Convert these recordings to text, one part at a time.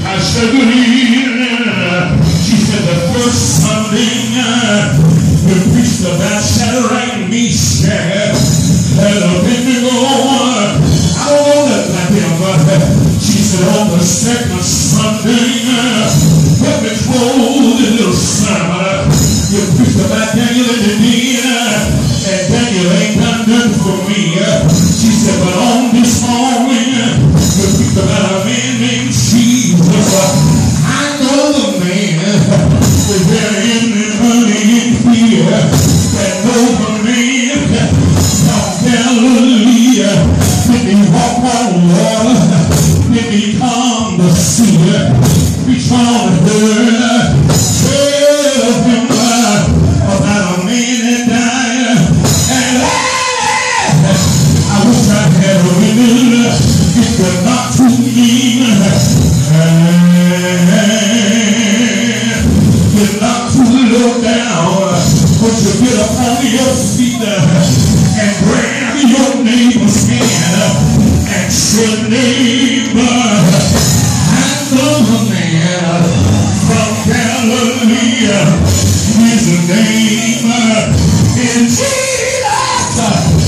I said, good evening. She said, the first Sunday we preached about Saturday meat and a Bendigo. I don't know that like him, but she said, on the second Sunday, let me close this little sermon. You preached about Daniel and the dean, and Daniel ain't done nothing for me. She said, but on this morning, you preached about a man named Jesus. I know the man was there in the money in here that knows the man from Galilee. Did he walk on water? Did he calm the sea? We found her. Tell him about a man that died. And I wish I had a window. It could not to me. You're not too low down, but you get up on your feet and grab your neighbor's hand and say, neighbor, I know a man from Galilee. His name is Jesus.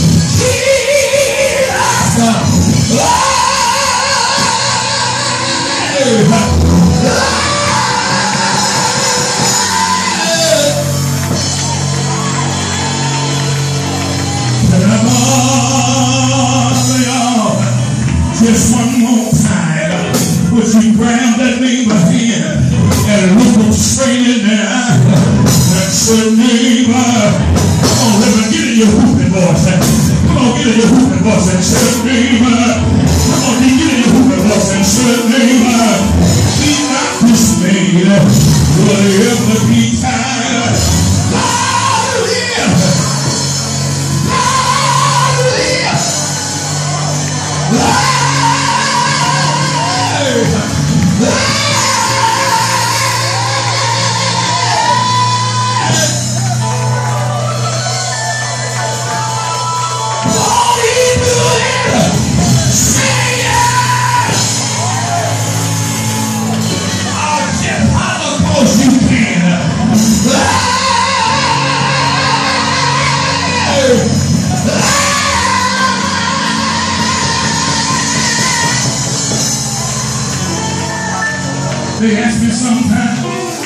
Just one more time, would you grab that neighbor hand and look him straight in the eye and say, neighbor, come on, let me get in your whooping voice. Come on, get in your whooping voice and say, neighbor. Come on, get in your whooping voice and say, neighbor. Be not dismayed, whatever be tired. Hallelujah. Hallelujah. They ask me sometimes,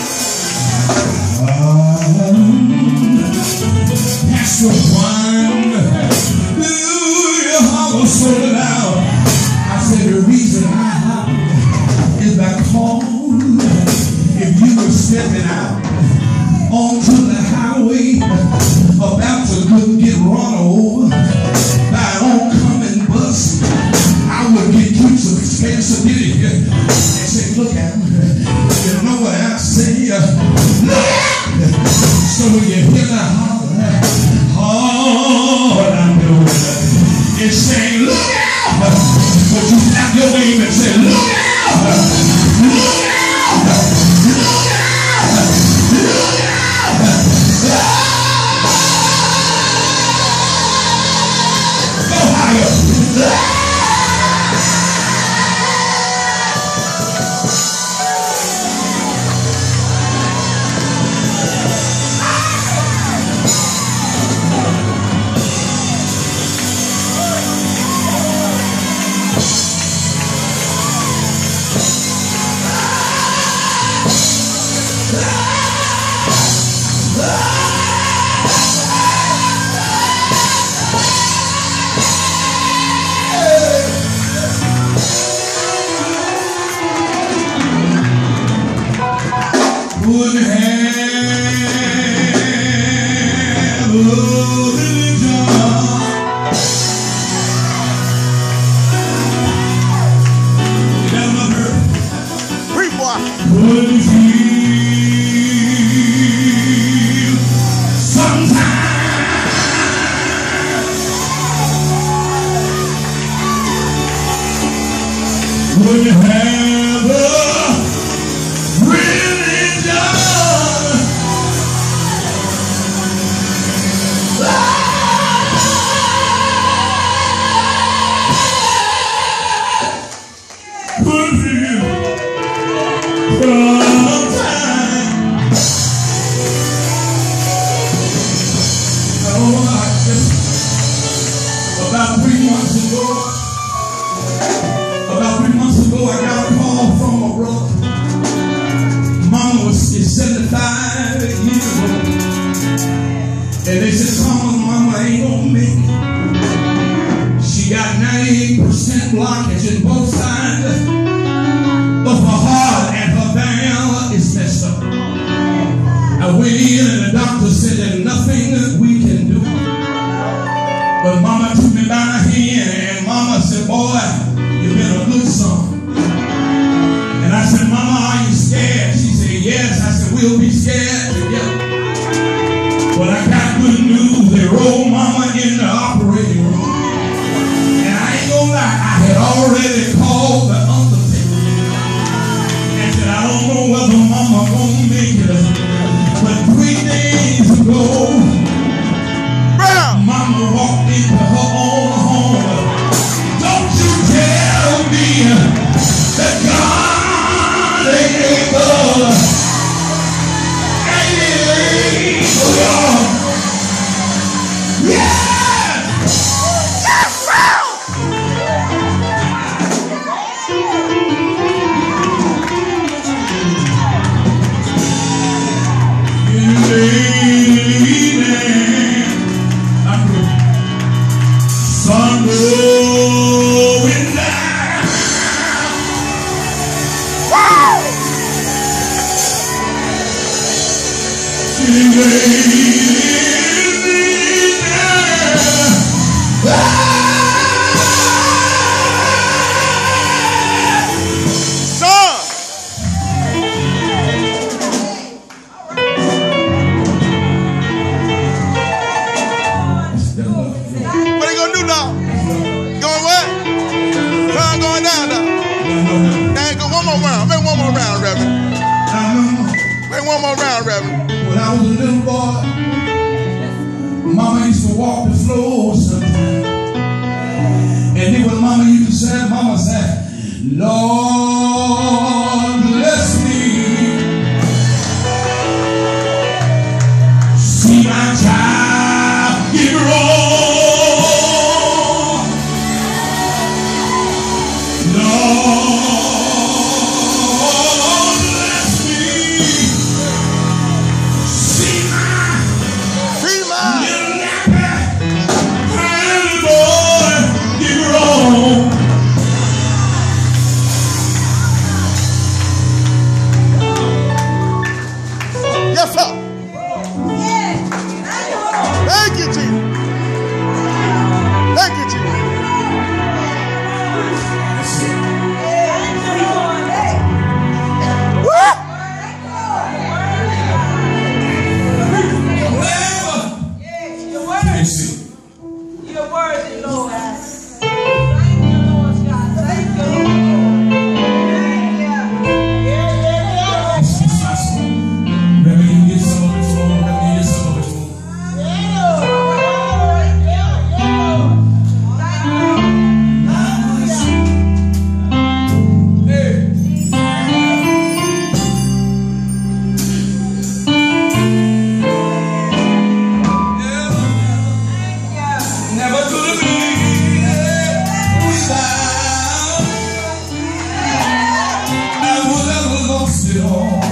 Pastor Juan, do you holler so loud? I said the reason I holler is because if you were stepping out onto the highway about to get run over by an oncoming bus, I would get you some responsibility and say, look at me. You know what I say? Look out! So when you hear the holler, all I'm doing is saying, look out! But you slap your name and say, look out! Look out! Look out! Look out! Go higher! About 3 months ago, I got a call from my brother. Mama is 75 years old. And they said, Mama ain't gonna make it. She got 98% blockage in both sides of her heart, and her valve is messed up. I went in and the doctor said there's nothing that we can do. But Mama took me by the hand and Mama said, boy, you've been a good son. And I said, Mama, are you scared? She said, yes. I said, we'll be scared together. But I got good news. They rolled Mama in the operating room. And I ain't gonna lie, I had already called the undertaker and said, I don't know whether Mama gonna make it. But 3 days ago, Mama walked into her own home. Don't you tell me that God ain't able. Ain't able. Yeah! When I was a little boy, Mama used to walk the floor sometimes. And then when Mama used to say, Mama said, Lord, bless me. See my child get wrong. Lord, it all.